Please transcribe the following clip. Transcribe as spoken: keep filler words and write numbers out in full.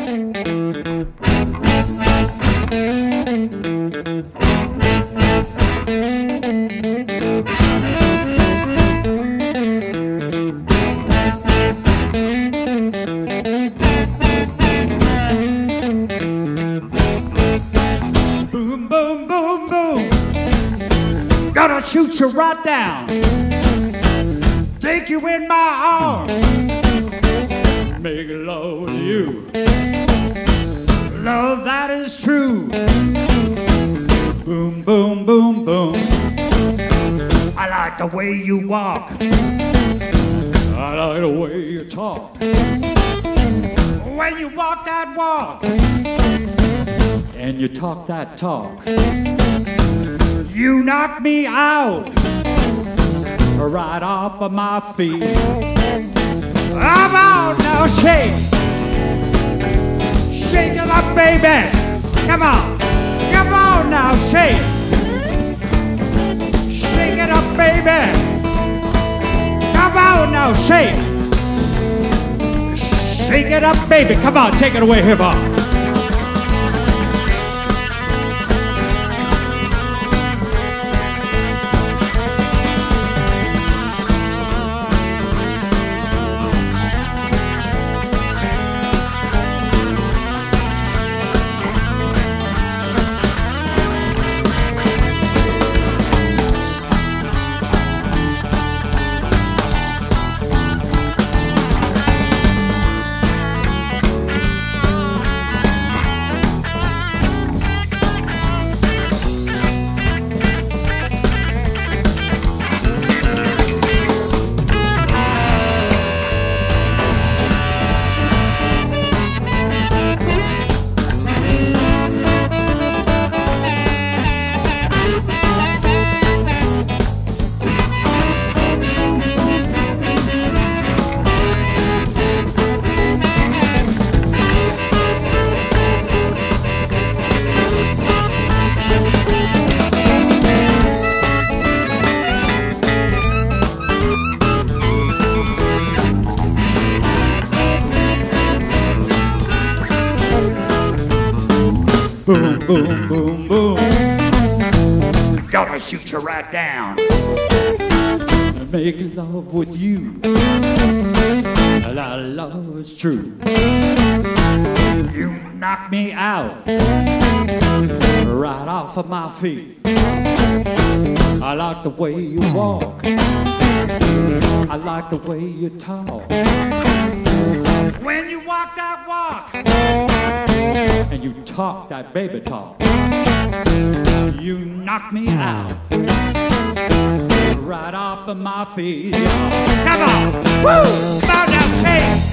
Boom, boom, boom, boom. Gonna shoot you right down. Take you in my arms. Make love with you. Love that is true. Boom, boom, boom, boom. I like the way you walk. I like the way you talk. When you walk that walk and you talk that talk, you knock me out right off of my feet. Come on now, shake. Shake it up, baby. Come on. Come on now, shake. Shake it up, baby. Come on now, shake. Shake it up, baby. Come on, take it away, hip hop. Boom, boom, boom, boom. Gonna shoot you right down. Make love with you. A lot of love is true. You knock me out right off of my feet. I like the way you walk. I like the way you talk. When you walk that walk and you talk that baby talk, you knock me out right off of my feet. Come on, woo! Come on now, shake.